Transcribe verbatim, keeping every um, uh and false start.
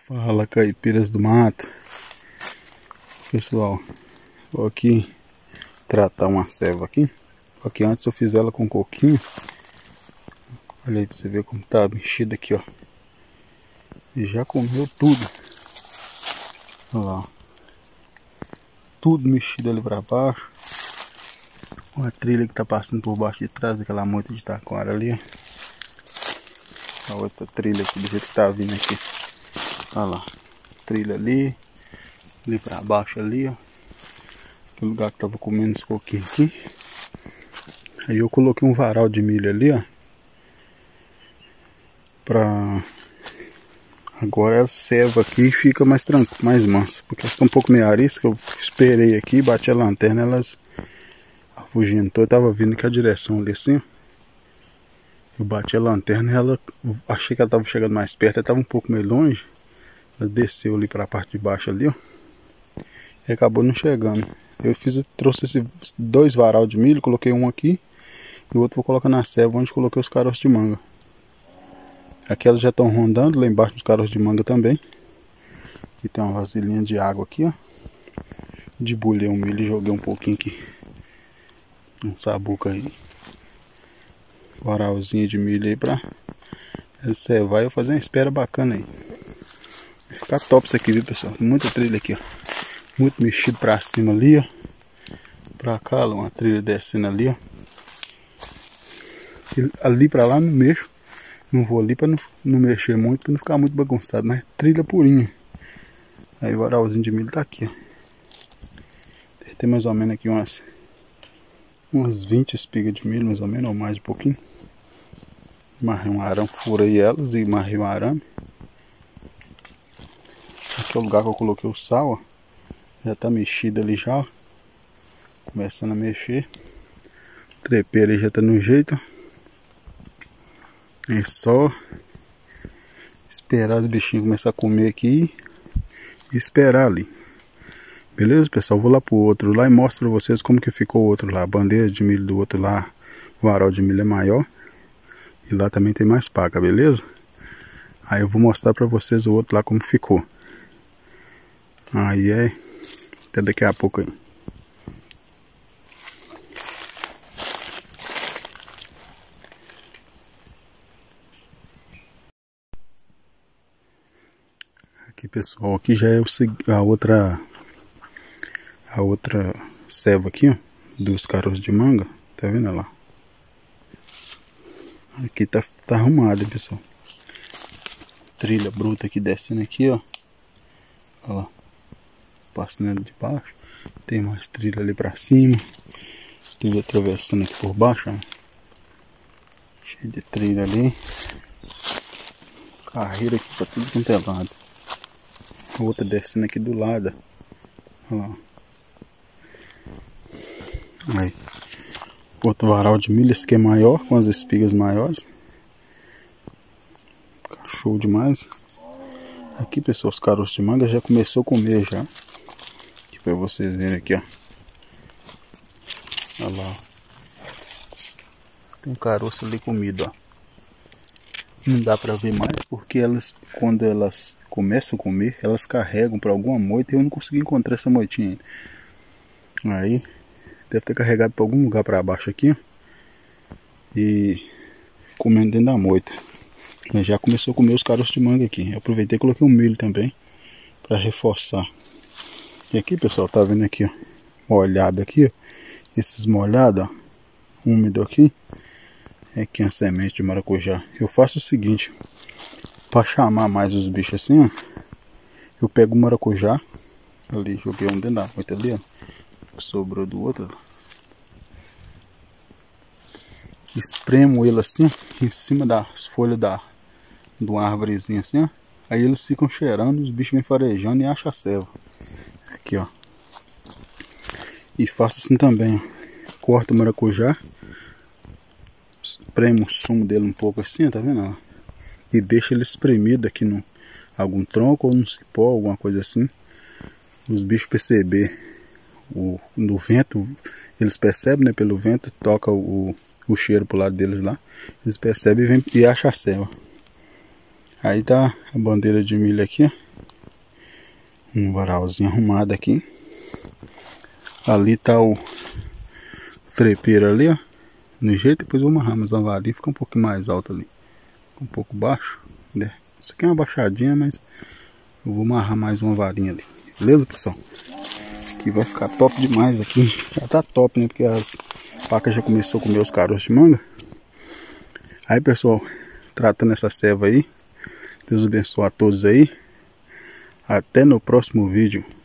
Fala, caipiras do mato. Pessoal, vou aqui tratar uma ceva aqui. Só que antes eu fiz ela com coquinho. Olha aí pra você ver como tá mexida aqui, ó. E já comeu tudo. Olha lá, ó. Tudo mexido ali pra baixo. Uma trilha que tá passando por baixo de trás daquela moita de taquara ali, ó. A outra trilha aqui do jeito que tá vindo aqui. Olha lá, trilha ali, ali pra baixo ali, ó. Aquele lugar que tava comendo os coquinhos aqui. Aí eu coloquei um varal de milho ali, ó. Pra... Agora a ceva aqui fica mais tranquila, mais mansa. Porque elas estão um pouco meio arisca. Eu esperei aqui, bati a lanterna, elas afugentou. Eu tava vindo com a direção ali assim, ó. Eu bati a lanterna e ela... Achei que ela tava chegando mais perto, ela tava um pouco meio longe. Ela desceu ali para a parte de baixo ali, ó. E acabou não chegando. Eu fiz, trouxe esses dois varal de milho, coloquei um aqui e o outro vou colocar na ceva onde coloquei os caroços de manga. Aqui elas já estão rondando, lá embaixo dos caroços de manga também. E tem uma vasilhinha de água aqui, ó. Debulhei o milho e joguei um pouquinho aqui. Um sabuco aí. Varalzinho de milho aí pra cevar e eu fazer uma espera bacana aí. Vai ficar top isso aqui, viu, pessoal? Muita trilha aqui, ó. Muito mexido pra cima ali, ó. Pra cá, uma trilha descendo ali, ó. E ali pra lá não mexo. Não vou ali pra não, não mexer muito, pra não ficar muito bagunçado. Mas trilha purinha. Aí o varalzinho de milho tá aqui, ó. Tem mais ou menos aqui umas umas vinte espigas de milho, mais ou menos, ou mais um pouquinho. Marrei um arame, furei elas e marrei um arame. Aqui é o lugar que eu coloquei o sal, ó. Já tá mexido ali já, ó. Começando a mexer. O trepeiro aí já tá no jeito, ó. É só esperar os bichinhos começar a comer aqui e esperar ali. Beleza, pessoal? Vou lá pro outro lá e mostro pra vocês como que ficou o outro lá. A bandeja de milho do outro lá, o varal de milho é maior. E lá também tem mais paca, beleza? Aí eu vou mostrar pra vocês o outro lá como ficou. Aí é... Até daqui a pouco aí. Aqui, pessoal, aqui já é o, a outra... A outra ceva aqui, ó. Dos caroços de manga. Tá vendo lá? Aqui tá, tá arrumado, hein, pessoal. Trilha bruta aqui descendo aqui, ó. Olha lá. Passando de baixo. Tem mais trilha ali pra cima. Trilha atravessando aqui por baixo, ó. Cheio de trilha ali. Carreira aqui pra tudo quanto é lado. Outra descendo aqui do lado. Olha lá. Aí. Outro varal de milho, esse aqui é maior, com as espigas maiores. Show demais. Aqui, pessoal, os caroços de manga já começou a comer já. Aqui pra vocês verem aqui, ó. Olha lá, ó. Tem um caroço ali comido, ó. Não dá pra ver mais porque elas, quando elas começam a comer, elas carregam pra alguma moita e eu não consegui encontrar essa moitinha ainda. Aí, deve ter carregado pra algum lugar pra baixo aqui, ó. E comendo dentro da moita. Mas já começou a comer os caroços de manga aqui. Eu aproveitei e coloquei um milho também para reforçar. E aqui, pessoal, tá vendo aqui, ó, molhado aqui, ó. Esses molhados, ó, úmido aqui, é aqui a semente de maracujá. Eu faço o seguinte, para chamar mais os bichos assim, ó, eu pego o maracujá, ali, joguei um dentro da moita ali, ó, que sobrou do outro, ó. Espremo ele assim, ó, em cima das folhas da de uma árvorezinha assim, ó. Aí eles ficam cheirando, os bichos vêm farejando e acham a ceva. Aqui, ó. E faço assim também, ó. Corto o maracujá, espremo o sumo dele um pouco assim, ó, tá vendo? Ó? E deixo ele espremido aqui no algum tronco ou no cipó, alguma coisa assim. Os bichos perceber o, no vento, eles percebem, né? Pelo vento, toca o, o cheiro pro lado deles lá. Eles percebem e, vem, e acham a ceva. Aí tá a bandeira de milho aqui, ó. Um varalzinho arrumado aqui. Ali tá o trepeiro ali, ó. No jeito, depois eu vou amarrar mais uma varinha, fica um pouquinho mais alto ali. Fica um pouco baixo, né? Isso aqui é uma baixadinha, mas eu vou amarrar mais uma varinha ali. Beleza, pessoal? Aqui vai ficar top demais aqui. Já tá top, né? Porque as vacas já começou a comer os caroços de manga. Aí, pessoal, tratando essa ceva aí. Deus abençoe a todos aí. Até no próximo vídeo.